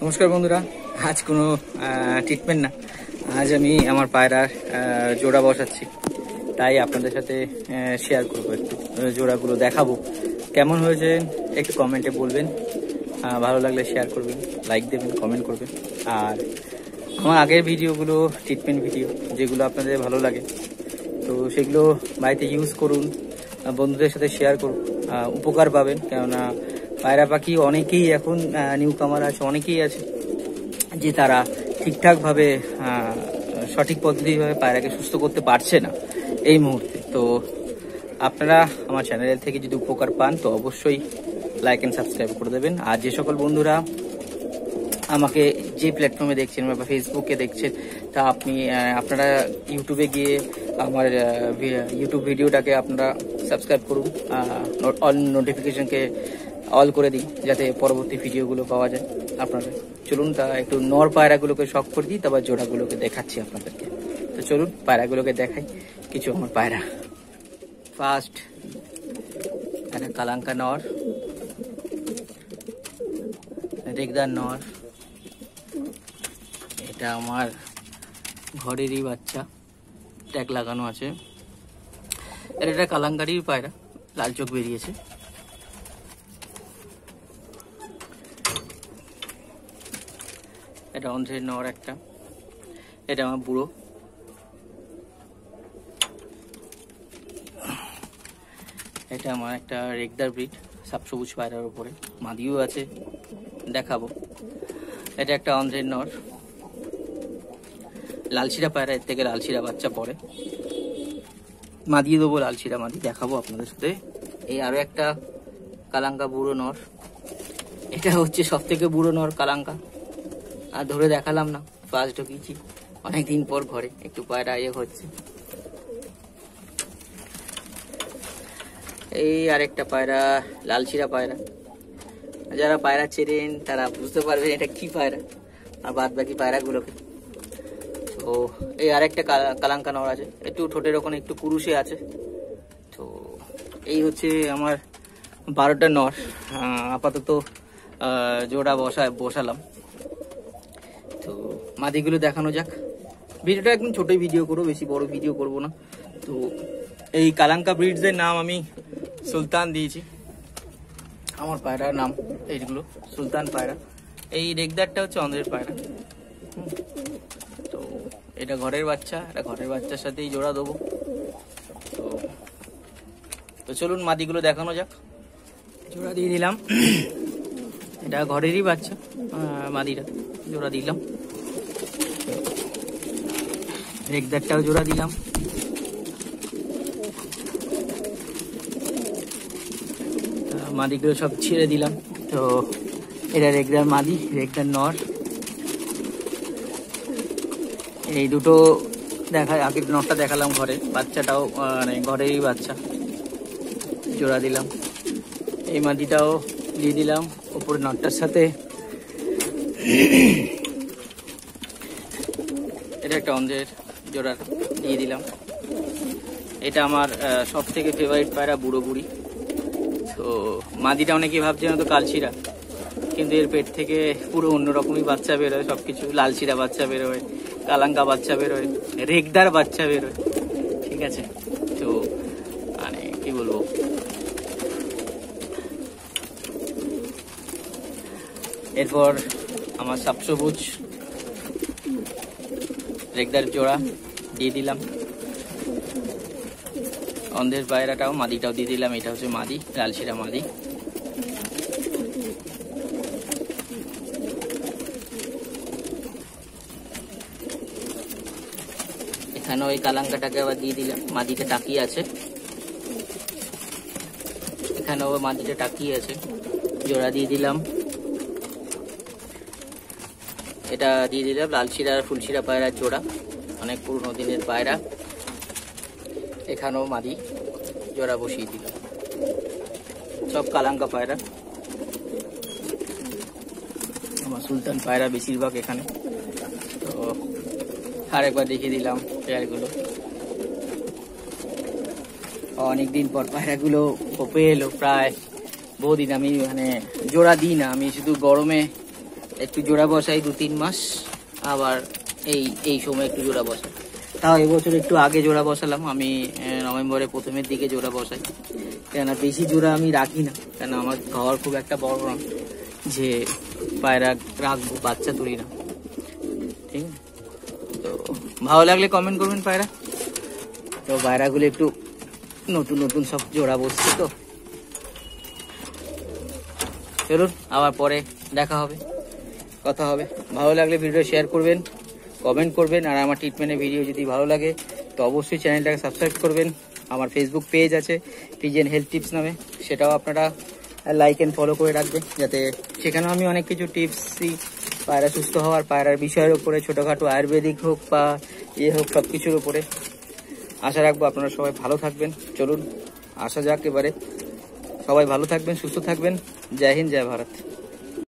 নমস্কার বন্ধুরা, আজ কোনো ট্রিটমেন্ট না, আজ আমি আমার পায়রার জোড়া বসাচ্ছি। তাই আপনাদের সাথে শেয়ার করবো, একটু জোড়াগুলো দেখাবো। কেমন হয়েছে একটু কমেন্টে বলবেন, ভালো লাগলে শেয়ার করবেন, লাইক দেবেন, কমেন্ট করবেন। আর আমার আগের ভিডিওগুলো ট্রিটমেন্ট ভিডিও, যেগুলো আপনাদের ভালো লাগে তো সেগুলো বাড়িতে ইউজ করুন, বন্ধুদের সাথে শেয়ার করুন, উপকার পাবেন। কেননা পায়রা পাখি অনেকেই এখন নিউ কামার আছে, অনেকেই আছে যে তারা ঠিকঠাকভাবে সঠিক পদ্ধতিভাবে পায়রাকে সুস্থ করতে পারছে না এই মুহূর্তে। তো আপনারা আমার চ্যানেল থেকে যদি উপকার পান তো অবশ্যই লাইক অ্যান্ড সাবস্ক্রাইব করে দেবেন। আর যে সকল বন্ধুরা আমাকে যে প্ল্যাটফর্মে দেখছেন বা ফেসবুকে দেখছেন, তা আপনারা ইউটিউবে গিয়ে আমার ইউটিউব ভিডিওটাকে আপনারা সাবস্ক্রাইব করুন, অল নোটিফিকেশনকে অল করে দিই, যাতে পরবর্তী ভিডিওগুলো পাওয়া যায় আপনাদের। চলুন তা একটু নর পায়রাগুলোকে শখ করে দিই, তারপর জোড়াগুলোকে দেখাচ্ছি আপনাদেরকে। তো চলুন পায়রাগুলোকে দেখাই কিছু আমার পায়রা। ফার্স্ট একটা কালাঙ্কা নর, রেগদার নর, এটা আমার ঘরেরই বাচ্চা, ট্যাগ লাগানো আছে। এটা একটা কালাঙ্কারির পায়রা, লাল চোখ বেরিয়েছে। এটা অন্ধ্রের নর একটা, এটা আমার বুড়ো। এটা আমার একটা রেগদার ব্রিড, সাপসবুজ পায়রার উপরে, মাদিও আছে, দেখাবো। এটা একটা অন্ধ্রের নর, লালশিরা পায়রা, এর থেকে লালশিরা বাচ্চা পড়ে, মাদিয়ে দেবো লালশিরা মাদি, দেখাবো আপনাদের সাথে। এই আরো একটা কালাঙ্কা বুড়ো নর, এটা হচ্ছে সব থেকে বুড়ো নর কালাঙ্কা, আর ধরে দেখালাম না, ফার্স্ট ঢুকিয়েছি অনেকদিন পর ঘরে, একটু পায়রা হচ্ছে। এই আরেকটা পায়রা, লালশিরা পায়রা, যারা পায়রা চেনেন তারা বুঝতে পারবেন এটা কি পায়রা, আর বাদ বাকি পায়রাগুলোকে। তো এই আরেকটা কালাঙ্কা নর আছে, একটু ঠোঁটের ওখানে একটু কুরুশে আছে। তো এই হচ্ছে আমার 12টা নর, আপাতত জোড়া বসালাম। তো মাদিগুলো দেখানো যাক। ভিডিওটা একদম ছোটই ভিডিও করবো, বেশি বড় ভিডিও করব না। তো এই কালাঙ্কা ব্রিডসের নাম আমি সুলতান দিয়েছি, আমার পায়রার নাম এইগুলো সুলতান পায়রা। এই রেগদারটা হচ্ছে অন্ধ্রের পায়রা। তো এটা ঘরের বাচ্চা, এটা ঘরের বাচ্চার সাথেই জোড়া দেবো। তো চলুন মাদিগুলো দেখানো যাক। জোড়া দিয়ে দিলাম, এটা ঘরেরই বাচ্চা, মাদিটা জোড়া দিলাম। রেগদারটাও জোড়া দিলাম। মাদিগুলো সব ছেড়ে দিলাম। তো এটা রেগদার মাদি, রেগদার নর। এই দুটো আগের নরটা দেখালাম ঘরে, বাচ্চাটাও মানে ঘরেরই বাচ্চা, জোড়া দিলাম। এই মাদিটাও দিয়ে দিলাম উপরে নরটার সাথে। এটা একটা অন্ধ্রের জোড়া দিয়ে দিলাম। এটা আমার সব থেকে ফেভারিট পায়রা, বুড়ো বুড়ি। তো মাদিটা অনেকেই ভাবছেন তো কালশিরা, কিন্তু এর পেট থেকে পুরো অন্যরকমই বাচ্চা বেরোয়, সবকিছু লালশিরা বাচ্চা বেরোয়, কালাঙ্কা বাচ্চা বেরোয়, রেগদার বাচ্চা বেরোয়, ঠিক আছে। তো মানে কি বলবো, এরপর আমার সাপসবুজ রেগদার জোড়া দিয়ে দিলাম। অন্ধ্রের পায়রাটাও, মাদিটাও দিয়ে দিলাম। এটা হচ্ছে মাদি, লালশিরা মাদি। এখানে ওই কালাঙ্কাটাকে আবার দিয়ে দিলাম, মাদিটা টাকিয়ে আছে, এখানেও মাদিটা টাকিয়ে আছে, জোড়া দিয়ে দিলাম। এটা দিয়ে দিলাম লালশিরা আর ফুলশিরা পায়রার জোড়া, অনেক পুরনো দিনের পায়রা। এখানেও মাদি, জোড়া বসিয়ে দিলাম। সব কালাঙ্কা পায়রা, আমার সুলতান পায়রা বেশিরভাগ এখানে। তো আরেকবার দেখিয়ে দিলাম পেয়ারগুলো। অনেকদিন পর পায়রাগুলো পেয়ে এলো, প্রায় বহুদিন আমি মানে জোড়া দিই না, আমি শুধু গরমে একটু জোড়া বসাই 2-3 মাস, আবার এই সময় একটু জোড়া বসাই। তাও এবছর একটু আগে জোড়া বসালাম, আমি নভেম্বরের প্রথমের দিকে জোড়া বসাই। কেননা বেশি জোড়া আমি রাখি না, কেন আমার ঘর খুব একটা বড় না যে পায়রা রাখবো, বাচ্চা তুলি না। ঠিক আছে, তো ভালো লাগলে কমেন্ট করবেন পায়রা। তো পায়রাগুলো একটু নতুন নতুন সব জোড়া বসছে, তো চলুন আবার পরে দেখা হবে, কথা হবে। ভালো লাগলে ভিডিও শেয়ার করবেন, কমেন্ট করবেন, আর আমার ট্রিটমেন্টের ভিডিও যদি ভালো লাগে তো অবশ্যই চ্যানেলটাকে সাবস্ক্রাইব করবেন। আমার ফেসবুক পেজ আছে পিজিএন হেলথ টিপস নামে, সেটাও আপনারা লাইক অ্যান্ড ফলো করে রাখবেন, যাতে সেখানেও আমি অনেক কিছু টিপস দিই পায়রা সুস্থ হওয়ার, পায়রার বিষয়ের উপরে, ছোটোখাটো আয়ুর্বেদিক হোক বা হোক, সব কিছুর উপরে। আশা রাখবো আপনারা সবাই ভালো থাকবেন। চলুন আসা যাক এবারে, সবাই ভালো থাকবেন, সুস্থ থাকবেন। জয় হিন্দ, জয় ভারত।